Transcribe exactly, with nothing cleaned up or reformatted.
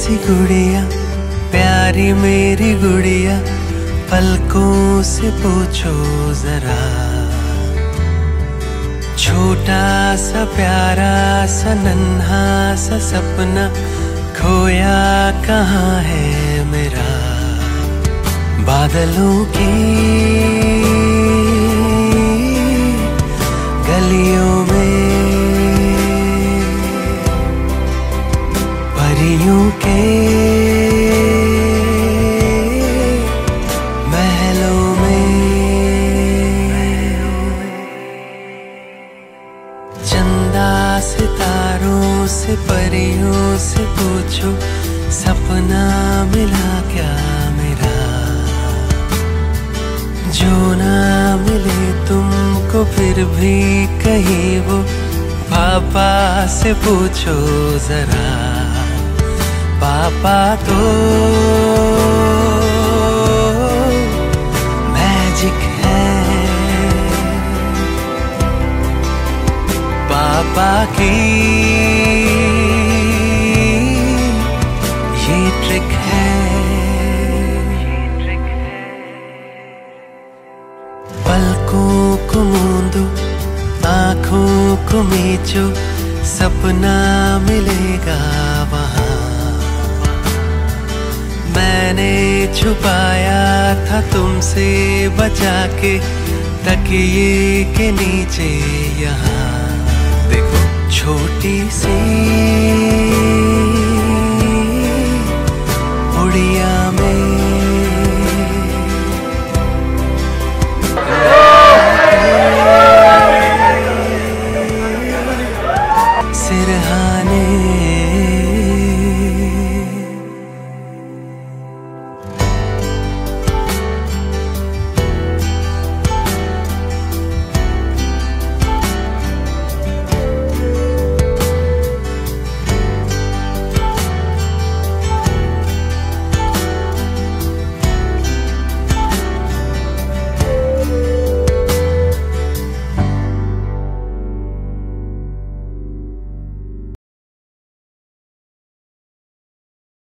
सी गुड़िया, प्यारी मेरी गुड़िया, पलकों से पूछो जरा। छोटा सा प्यारा सा नन्हा सा सपना खोया कहाँ है मेरा। बादलों की गलियों में, परियों के महलों में, चंदा सितारों से परियों से पूछो सपना मिला क्या मेरा। जो ना मिले तुमको फिर भी कहीं वो, पापा से पूछो जरा। पापा तो मैजिक है, पापा की ये ट्रिक है। पलकों को मूंदो, आँखों को मीचो, सपना मिलेगा वहाँ। मैंने छुपाया था तुमसे बचा के, तकिए के नीचे यहाँ। देखो छोटी सी